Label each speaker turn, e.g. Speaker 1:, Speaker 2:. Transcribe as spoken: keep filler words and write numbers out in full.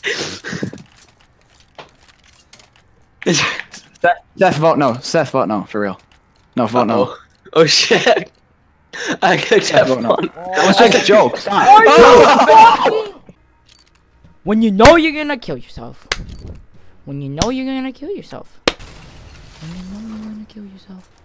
Speaker 1: Seth, Seth, vote no. Seth, vote no. For real. No, vote no.
Speaker 2: Uh-oh. Oh shit! I clicked
Speaker 1: Seth,
Speaker 2: F
Speaker 1: vote no.
Speaker 2: one.
Speaker 1: That was just a joke. Stop.
Speaker 3: Are
Speaker 1: No.
Speaker 3: you fucking? When you know you're gonna kill yourself. When you know you're gonna kill yourself. When you know you're gonna kill yourself.